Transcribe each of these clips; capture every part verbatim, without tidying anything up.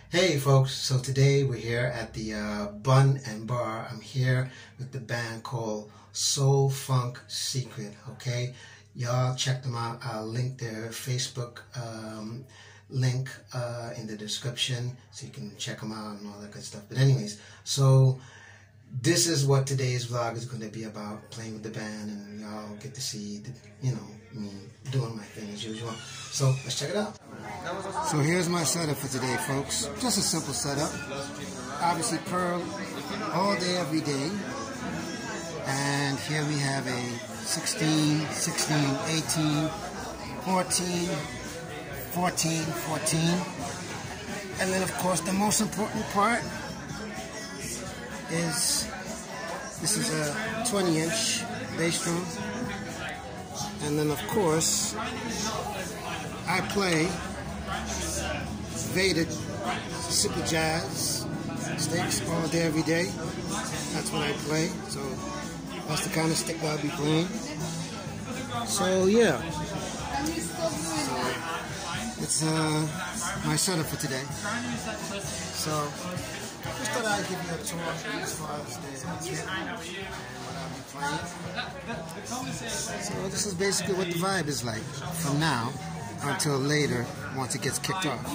Hey folks, so today we're here at the uh, Bun and Bar. I'm here with the band called Soul Funk Secret, okay? Y'all check them out. I'll link their Facebook um, link uh, in the description so you can check them out and all that good stuff. But anyways, so this is what today's vlog is going to be about, playing with the band, and y'all get to see, the, you know, me doing my thing as usual. So let's check it out. So here's my setup for today, folks. Just a simple setup. Obviously Pearl all day, every day. And here we have a sixteen, sixteen, eighteen, fourteen, fourteen, fourteen. And then of course the most important part is this is a twenty inch bass drum. And then of course I play Vated Super Jazz sticks all day, every day. That's what I play. So that's the kind of stick I'll be playing. So yeah, so it's uh, my setup for today. So just thought I'd give you a tour as far as the kit and what I'll be playing. So this is basically what the vibe is like from now until later, once it gets kicked off.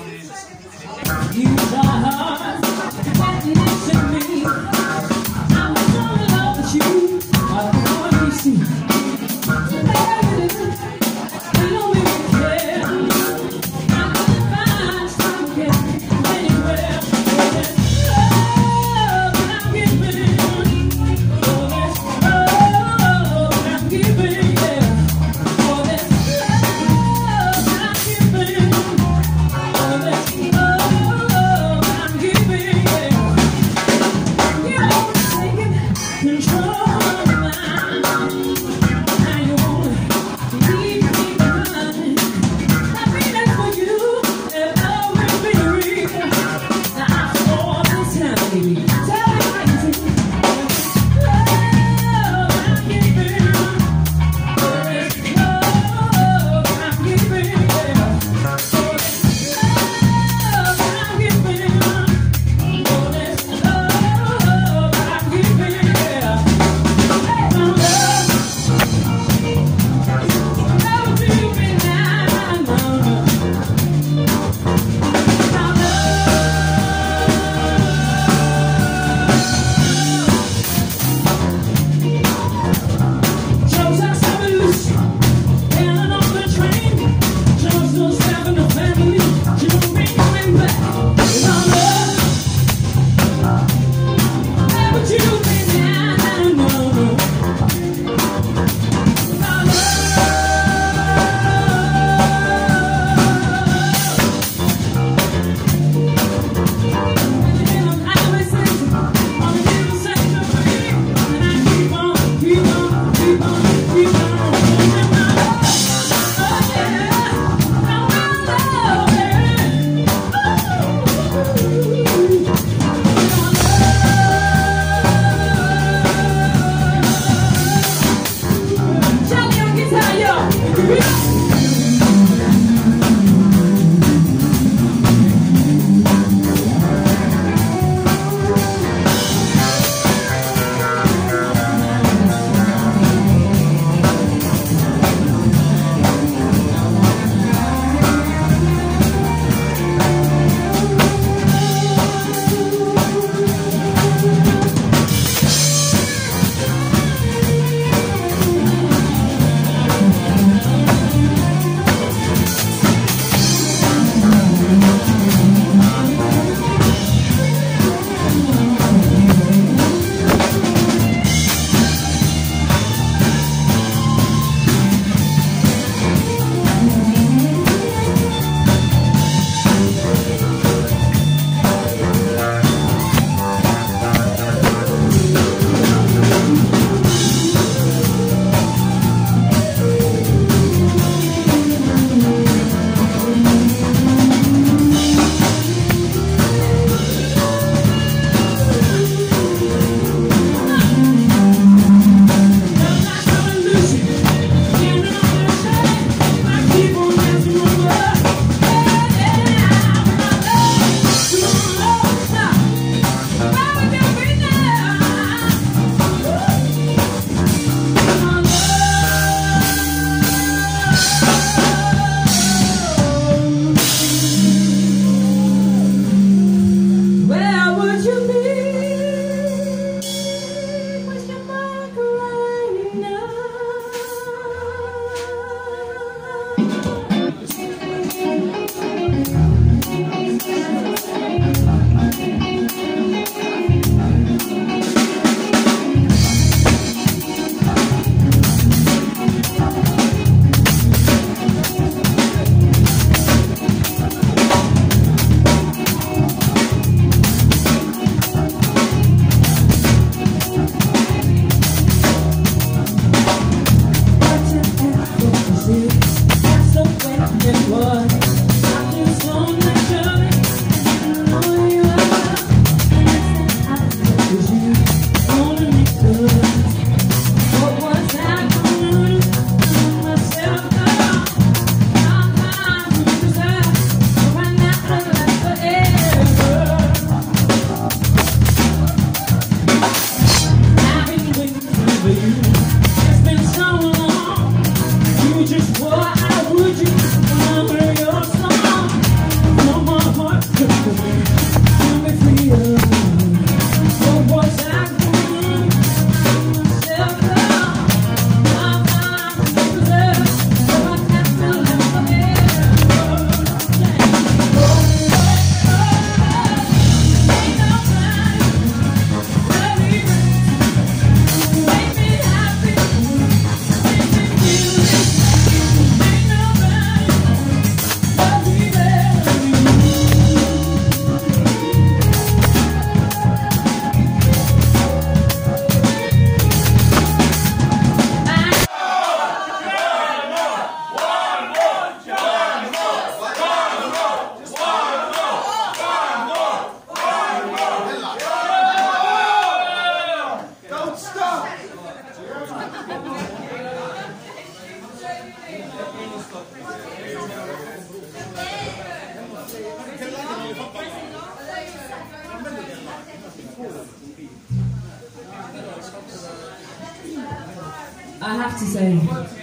I have to say.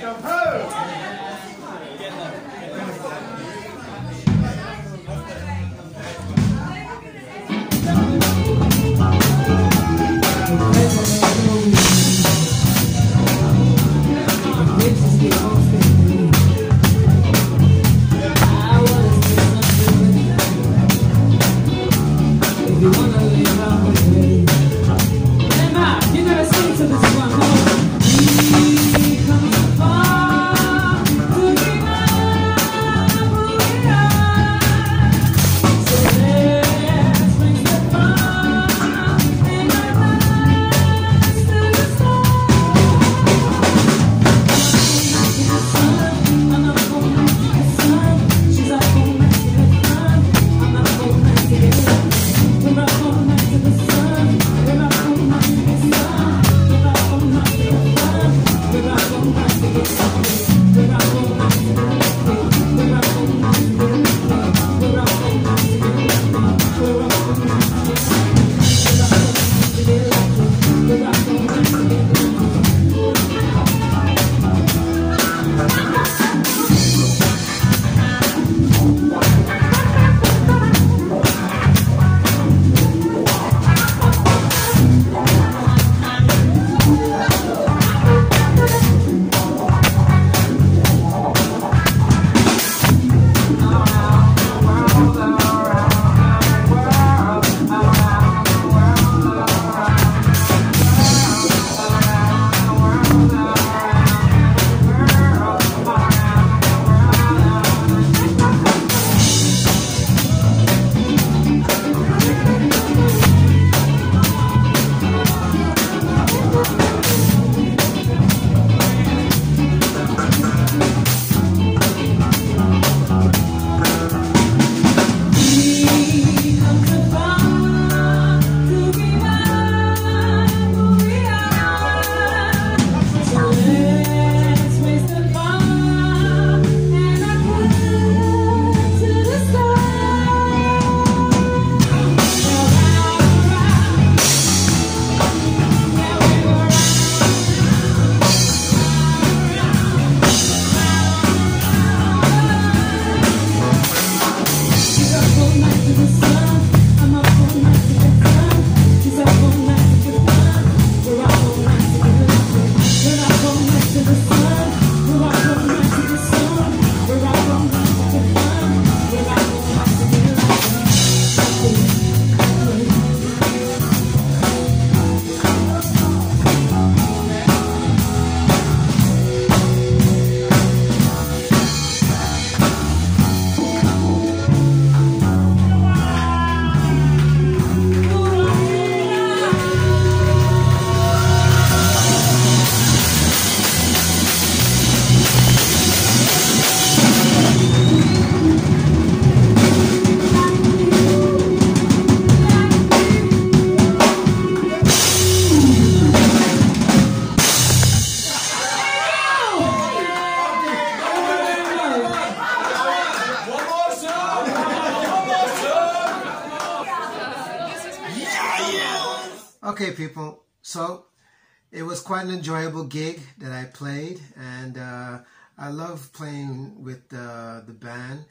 Okay, people, so it was quite an enjoyable gig that I played, and uh, I love playing with uh, the band.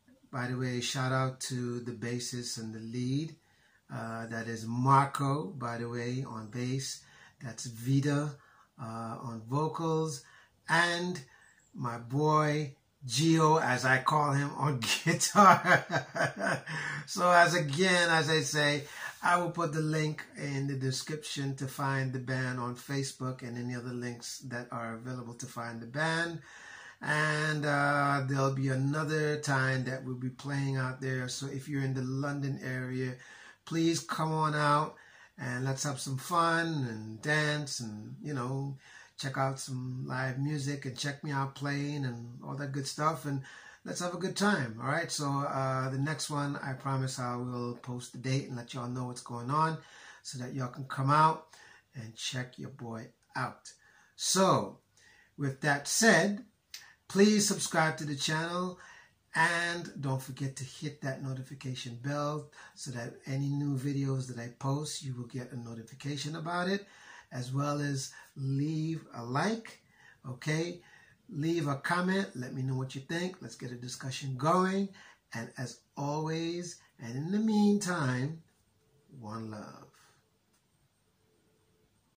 By the way, shout out to the bassist and the lead. Uh, that is Marco, by the way, on bass. That's Vida uh, on vocals, and my boy Gio, as I call him, on guitar. So as again, as I say, I will put the link in the description to find the band on Facebook and any other links that are available to find the band. And uh, there'll be another time that we'll be playing out there. So if you're in the London area, please come on out and let's have some fun and dance and, you know, check out some live music and check me out playing and all that good stuff. And let's have a good time. All right. So uh, the next one, I promise I will post the date and let y'all know what's going on so that y'all can come out and check your boy out. So with that said, please subscribe to the channel and don't forget to hit that notification bell so that any new videos that I post, you will get a notification about it, as well as leave a like, Okay? Leave a comment. Let me know what you think. Let's get a discussion going. And as always, and in the meantime, one love.